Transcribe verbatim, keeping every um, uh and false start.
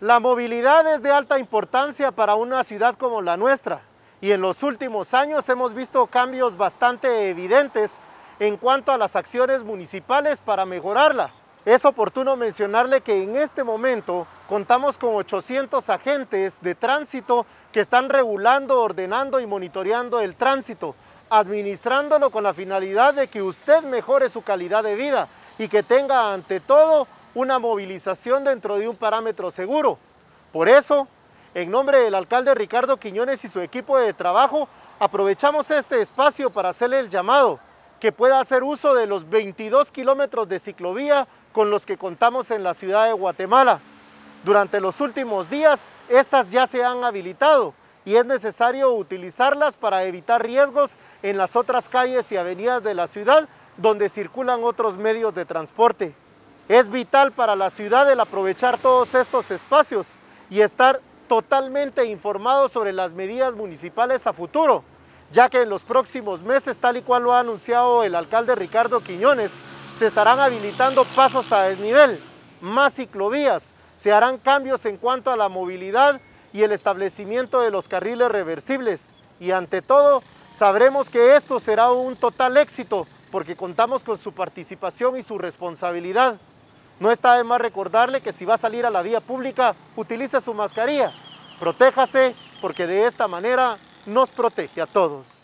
La movilidad es de alta importancia para una ciudad como la nuestra y en los últimos años hemos visto cambios bastante evidentes en cuanto a las acciones municipales para mejorarla. Es oportuno mencionarle que en este momento contamos con ochocientos agentes de tránsito que están regulando, ordenando y monitoreando el tránsito, administrándolo con la finalidad de que usted mejore su calidad de vida y que tenga ante todo una movilización dentro de un parámetro seguro. Por eso, en nombre del alcalde Ricardo Quiñones y su equipo de trabajo, aprovechamos este espacio para hacerle el llamado que pueda hacer uso de los veintidós kilómetros de ciclovía con los que contamos en la ciudad de Guatemala. Durante los últimos días, estas ya se han habilitado y es necesario utilizarlas para evitar riesgos en las otras calles y avenidas de la ciudad donde circulan otros medios de transporte. Es vital para la ciudad el aprovechar todos estos espacios y estar totalmente informados sobre las medidas municipales a futuro, ya que en los próximos meses, tal y cual lo ha anunciado el alcalde Ricardo Quiñones, se estarán habilitando pasos a desnivel, más ciclovías, se harán cambios en cuanto a la movilidad y el establecimiento de los carriles reversibles y ante todo sabremos que esto será un total éxito porque contamos con su participación y su responsabilidad. No está de más recordarle que si va a salir a la vía pública, utilice su mascarilla. Protéjase porque de esta manera nos protege a todos.